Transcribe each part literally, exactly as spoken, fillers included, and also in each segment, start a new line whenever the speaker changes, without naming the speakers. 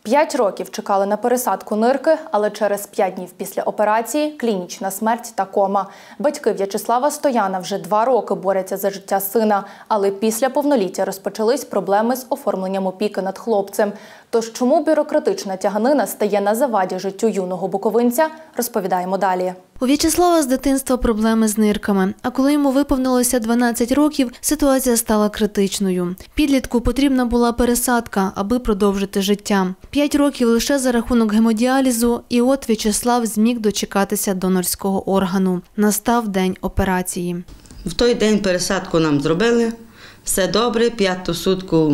П'ять років чекали на пересадку нирки, але через п'ять днів після операції – клінічна смерть та кома. Батьки В'ячеслава Стояна вже два роки борються за життя сина, але після повноліття розпочались проблеми з оформленням опіки над хлопцем. Тож чому бюрократична тяганина стає на заваді життю юного буковинця, розповідаємо далі.
У В'ячеслава з дитинства проблеми з нирками, а коли йому виповнилося дванадцять років, ситуація стала критичною. Підлітку потрібна була пересадка, аби продовжити життя. П'ять років лише за рахунок гемодіалізу, і от В'ячеслав зміг дочекатися донорського органу. Настав день операції.
В той день пересадку нам зробили, все добре, п'яту сутку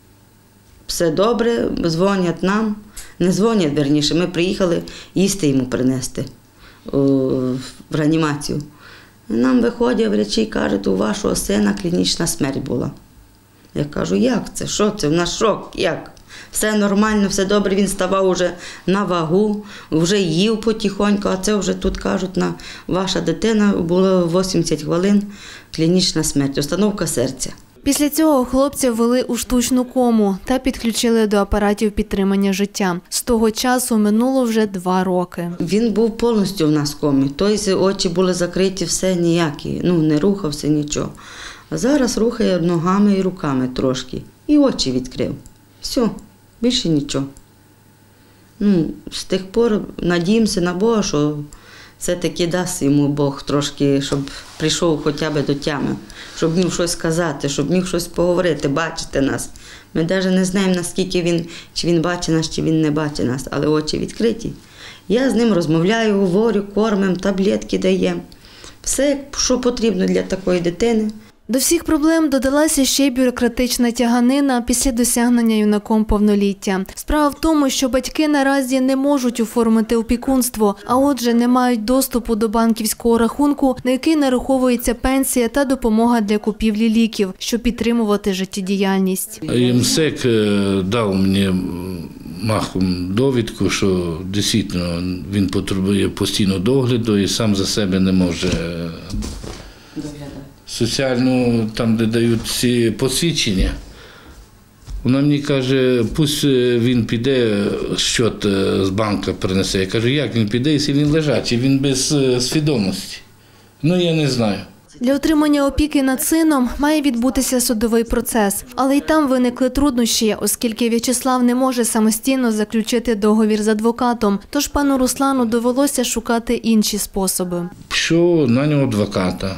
все добре, дзвонять нам, не дзвонять, вірніше, ми приїхали їсти йому принести в реанімацію. Нам виходять врачі і кажуть, у вашого сина клінічна смерть була. Я кажу, як це, що це, в нас шок, як? Все нормально, все добре, він ставав уже на вагу, вже їв потихоньку, а це вже тут кажуть, на ваша дитина було вісімдесят хвилин, клінічна смерть, установка серця.
Після цього хлопця ввели у штучну кому та підключили до апаратів підтримання життя. З того часу минуло вже два роки.
Він був повністю в нас в комі, тобто очі були закриті, все ніякі, ну не рухався нічого. А зараз рухає ногами і руками трошки, і очі відкрив. Все, більше нічого. Ну, з тих пор надіємося на Бога, що все-таки дасть йому Бог трошки, щоб прийшов хоча б до тями, щоб міг щось сказати, щоб міг щось поговорити, бачити нас. Ми навіть не знаємо, наскільки він, чи він бачить нас, чи він не бачить нас, але очі відкриті. Я з ним розмовляю, говорю, кормимо, таблетки даємо. Все, що потрібно для такої дитини.
До всіх проблем додалася ще й бюрократична тяганина після досягнення юнаком повноліття. Справа в тому, що батьки наразі не можуть оформити опікунство, а отже не мають доступу до банківського рахунку, на який нараховується пенсія та допомога для купівлі ліків, щоб підтримувати життєдіяльність.
МСЕК дав мені махом довідку, що дійсно він потребує постійного догляду і сам за себе не може соціальну, там, де дають ці посвідчення. Вона мені каже, пусть він піде, щот з банку принесе. Я кажу, як він піде, якщо він лежачий, він без свідомості. Ну, я не знаю.
Для отримання опіки над сином має відбутися судовий процес. Але й там виникли труднощі, оскільки В'ячеслав не може самостійно заключити договір з адвокатом. Тож пану Руслану довелося шукати інші способи.
Пішов на нього адвоката.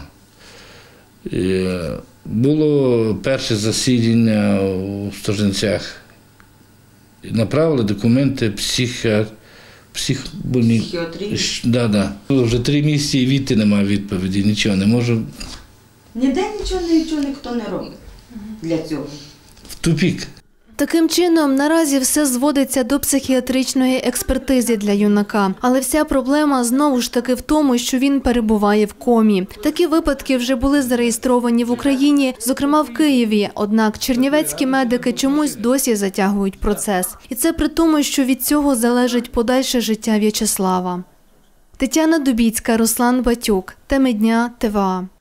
Було перше засідання у Стоженцях. Направили документи психіатрії.
Психіатрії?
Да, да. Вже три місяці і відти немає відповіді, нічого не можу.
Ніде нічого, нічого ніхто не робить для цього.
В тупік.
Таким чином, наразі все зводиться до психіатричної експертизи для юнака. Але вся проблема знову ж таки в тому, що він перебуває в комі. Такі випадки вже були зареєстровані в Україні, зокрема в Києві. Однак чернівецькі медики чомусь досі затягують процес. І це при тому, що від цього залежить подальше життя В'ячеслава. Тетяна Дубіцька, Руслан Батюк. Теми дня, ТВА.